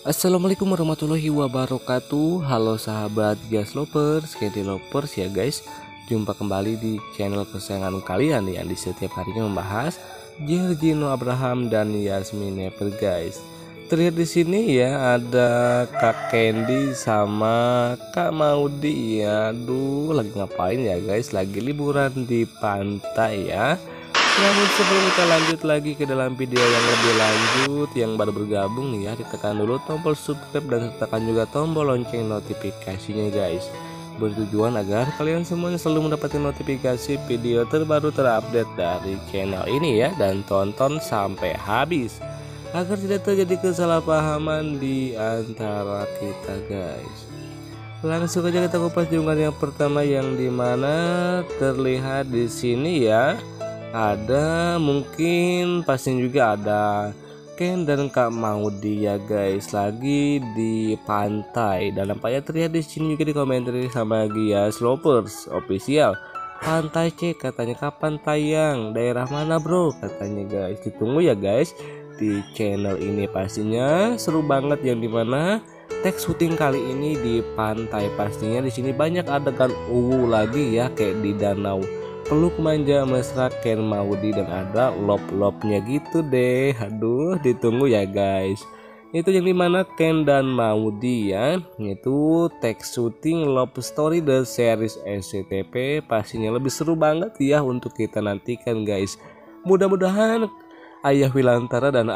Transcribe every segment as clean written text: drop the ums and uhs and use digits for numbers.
Assalamualaikum warahmatullahi wabarakatuh. Halo sahabat gas lovers, candy lovers ya guys. Jumpa kembali di channel kesayangan kalian yang di setiap harinya membahas Giorgino Abraham dan Yasmin Never guys. Terlihat di sini ya ada Kak Candy sama Kak Maudi ya. Aduh, lagi ngapain ya guys? Lagi liburan di pantai ya. Namun sebelum kita lanjut lagi ke dalam video yang lebih lanjut, yang baru bergabung nih ya, ditekan dulu tombol subscribe dan tekan juga tombol lonceng notifikasinya guys, bertujuan agar kalian semuanya selalu mendapatkan notifikasi video terbaru terupdate dari channel ini ya, dan tonton sampai habis agar tidak terjadi kesalahpahaman di antara kita guys. Langsung aja kita kupas di unggahan yang pertama, yang dimana terlihat di sini ya, ada mungkin pastinya juga ada Ken dan Kak Maudi ya guys, lagi di pantai. Dan nampaknya terlihat di sini juga di komentar sama Gias Lovers official. Pantai C katanya, kapan tayang? Daerah mana bro? Katanya guys. Ditunggu ya guys di channel ini, pastinya seru banget, yang dimana teks syuting kali ini di pantai. Pastinya di sini banyak adegan lagi ya, kayak di danau peluk manja mesra Ken Maudi, dan ada love-love-nya gitu deh. Aduh, ditunggu ya guys. Itu yang dimana Ken dan Maudi ya, itu teks syuting love story the series SCTV, pastinya lebih seru banget ya untuk kita nantikan guys. Mudah-mudahan Ayah Wilantara dan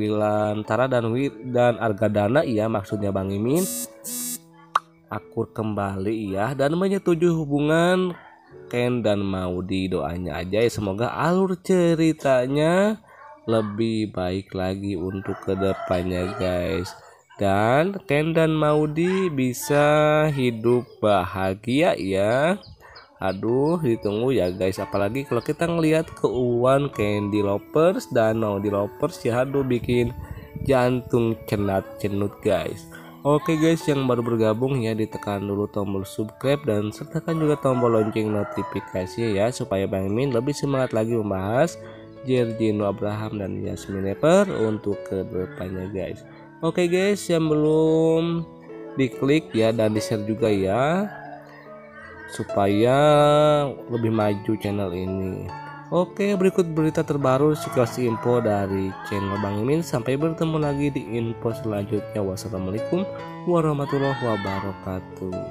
dan Argadana ya, maksudnya Bang Imin, akur kembali ya, dan menyetujui hubungan Ken dan Maudi. Doanya aja ya, semoga alur ceritanya lebih baik lagi untuk kedepannya guys, dan Ken dan Maudi bisa hidup bahagia ya. Aduh, ditunggu ya guys, apalagi kalau kita ngelihat keuangan Candy Lovers dan Maudi Lovers ya, aduh bikin jantung cenut-cenut guys. Oke guys, yang baru bergabung ya, ditekan dulu tombol subscribe dan sertakan juga tombol lonceng notifikasi ya, supaya Bang Min lebih semangat lagi membahas Giorgino Abraham dan Yasmin Never untuk kedepannya guys. Oke guys, yang belum diklik ya dan di share juga ya, supaya lebih maju channel ini. Oke, berikut berita terbaru situasi info dari channel Bang Imin. Sampai bertemu lagi di info selanjutnya. Wassalamualaikum warahmatullahi wabarakatuh.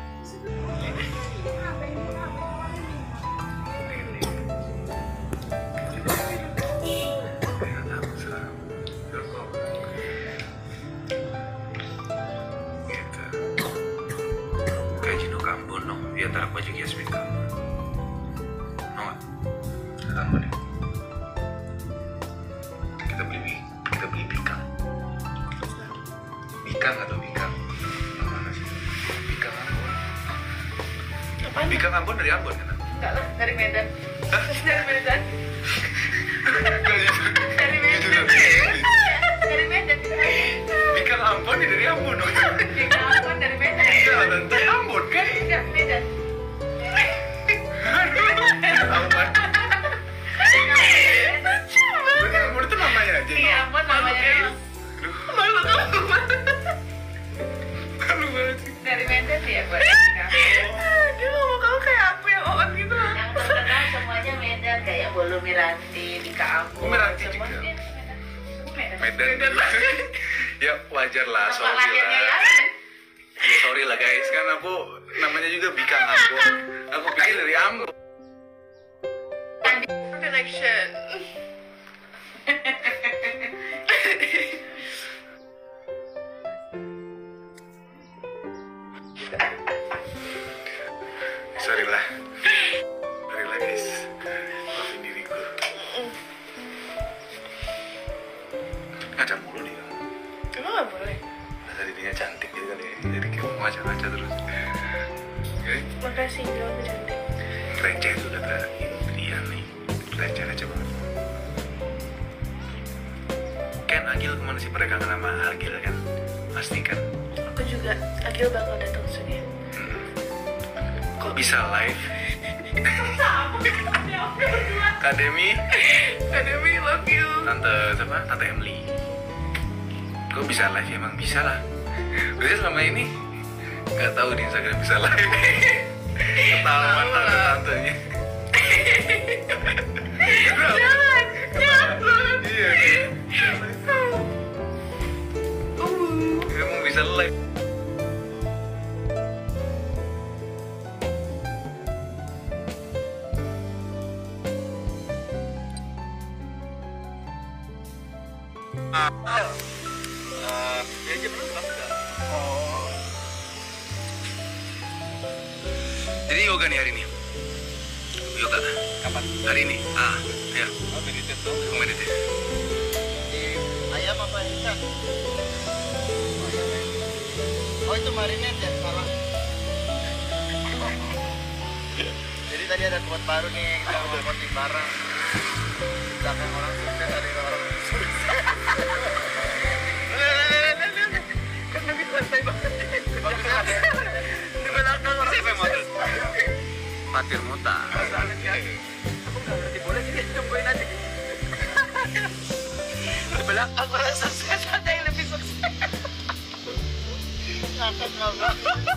Kayak Gino Kambon dong, dia tak apa juga Yasmin Kambon. Kita beli bikang atau bikang mana sih? Bikang Ambon. Bikang Ambon dari Ambon kan? Enggak lah, dari Medan. Hah? Dari Medan. Dari Medan. Dari Medan. Bikang Ambon ya dari Ambon. Bikang Ambon dari Medan. Enggak, dari Ambon kan? Enggak, Medan. Ambon. Berarti Ambon itu namanya aja. Iya, Ambon namanya. Aduh, Malu kamu. malu banget sih. Dari Medan ya, buat Bikang. Dia ngomong kamu kayak aku yang on gitu. Yang terkenal semuanya Medan, kayak Bolu Miranti, Bikang Ambon. Oh, Miranti semua juga. dia Medan. Medan. Ya wajar lah, Nama sorry lahirnya lah. Yasmin. Ya, sorry lah guys, kan aku namanya juga Bikang Ambon. Aku pikir dari Ambon. Connection. Sorry lah guys, maafin diriku. Ngaca mulu nih. Emang nggak boleh? Nah, tadi dia cantik gitu kali ya, jadi kayak mau ngaca-ngaca terus. Oke, Makasih, kamu cantik. receh tuh kata Indrian nih, receh banget. Ken Agil kemana sih, mereka kangen sama Agil kan? Pasti kan? Aku juga, Agil bakal datang soon ya. Kok bisa live? Akademi Academy love you. Tante siapa? Tante Emily. Kok bisa live? Emang bisa lah. Berarti selama ini nggak tahu di Instagram bisa live. Ketahuan tante-tantenya. Jangan. Iya. Emang bisa live. Jadi yoga nih hari ini. Yoga. Kapan? Hari ini. Ya. Oh, meditate dong. Meditate. Di ayam apa ikan? Oh, itu marinade ya, salah. Jadi tadi ada tempat baru nih, kita mau voting bareng. Belakang orang sukses, ada orang sukses. Kan lebih santai banget. Bagusnya ada. Di belakang orang sukses. Fatir Muta. Aku nggak ngerti, boleh sih cobain aja. Di belakang orang sukses, ada yang lebih sukses. Ngakak ngakak.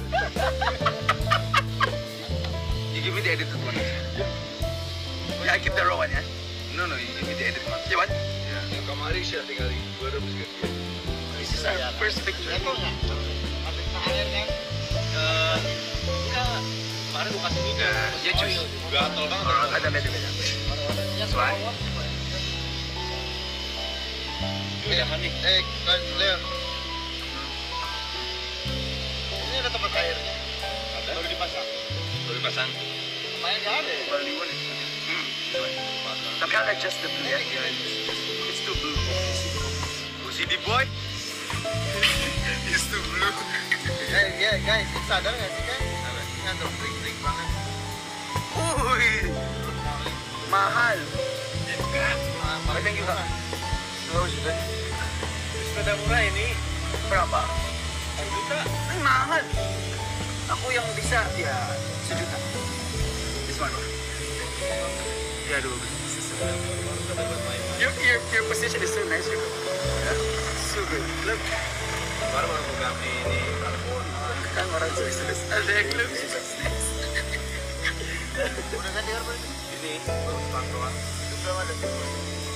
You give me the edited one. Ya, keep the raw one ya. No, you give me the edited one. Ya, what? Ya. Yang kemarin share tinggal di 2000 This is our first picture. Ito nga. Sa akin nga. Enggak. Kemarin gue kasih video. Ya, cuy. Gatel banget. Ada beda-beda. Ya, Selain. Kan Leon. Ini ada tempat airnya. Ada. Baru dipasang. Kemarin nggak ada. Baliwan itu. Tapi I'll adjust the blue ya. It's too blue. OCD boy. It's too blue. Guys, sadar nggak sih kan? Ini ngantuk trik banget. Mahal. Mahal yang juga. Oh, sudah. Sepeda murah ini berapa? 1 juta. Ini mahal. Aku yang bisa ya 1 juta. This one. Ya 12. Your position is so nice, you know. So good. Look. Baru mau ganti ini telepon. Kan orang sukses. Ada yang lebih sukses. Udah ganti apa ini? Ini baru start doang. Itu belum ada.